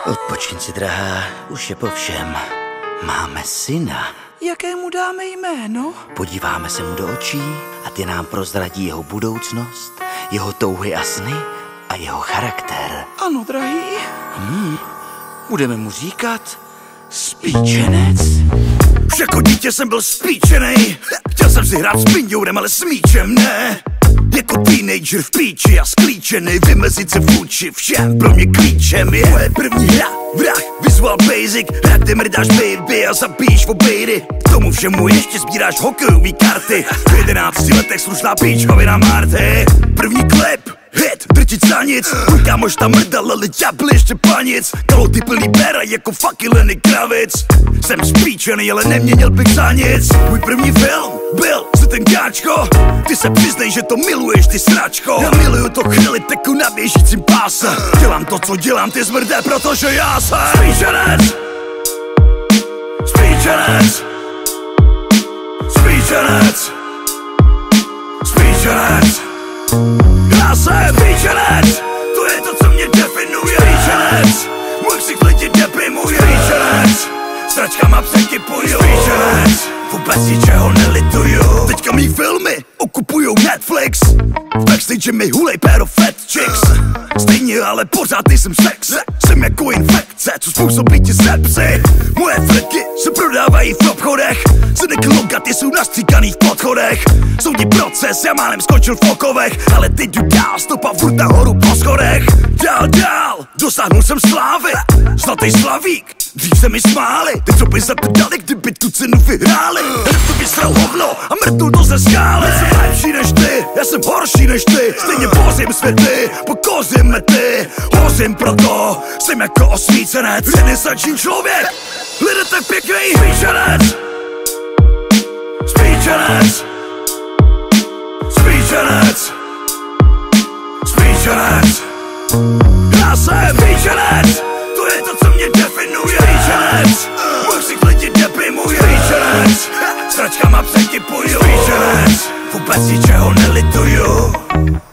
Odpočin si, drahá, už je po všem. Máme syna. Jakému dáme jméno? Podíváme se mu do očí a ty nám prozradí jeho budoucnost, jeho touhy a sny a jeho charakter. Ano, drahý. Budeme mu říkat Spíčenec. Už jako dítě jsem byl spíčenej. Chtěl jsem si hrát s pinďourem, ale s míčem ne. Jako teenager v píči a sklíčenej, vymezit se vůči všem, pro mě klíčem je moje první hra, vrah, Visual Basic. Hrát ty mrdáš baby a zabíjíš obejdy. K tomu všemu ještě sbíráš hokejový karty. V 11 letech slušná píčovina Marty. První klip, hit, drtit za nic. Můj kámoš tam mrdal, ale ďábel ještě panic. Kaloty plný bera jako fucking Lenny Kravic. Jsem spíčený, ale neměnil bych za nic. Můj první film byl ten káčko. Ty se přiznej, že to miluješ, ty sračko. Já miluju to chvíli teku na běžícím páse. Dělám to, co dělám, ty zmrdé, protože já jsem spíčenec. Spíčenec. Spíčenec. Spíčenec. Já jsem spíčenec. To je to, co mě definuje. Spíčenec. Můj ksich lidi deprimuje. Spíčenec. Sračkama překypuju. Spíčenec. Vůbec ničeho nelituju. Teďka mý filmy okupujou Netflix. V backstage mi hulej péro fat chicks. Stejně ale pořád nejsem sex. Jsem jako infekce, co způsobí ti sepsy. Moje fletky se prodávají v obchodech. Synekologaty jsou nastříkaný v podchodech. Soudní proces, já málem skočil v okovech. Ale teď jdu dál, stopa furt nahoru po schodech. Dál, dál, dosáhnul jsem slávy. Zlatý slavík, dřív se mi smáli. Teď co by za to dali, kdyby tu cenu vyhráli. Hned to vystřel hovno a mrtnul to ze skály. Jsem lepší než ty, já jsem horší než ty. Stejně bořím světy, pokořím mety. Hořím proto, jsem jako osvícenec. Renesanční člověk, lidé tak pěkný. Spíčenec. Spíčenec. Spíčenec. Spíčenec. Já jsem spíčenec. To je to, co mě definuje. Spíčenec. Můj ksich lidi deprimuje. Spíčenec. Sračkama překypuju. Spíčenec. Vůbec ničeho nelituju.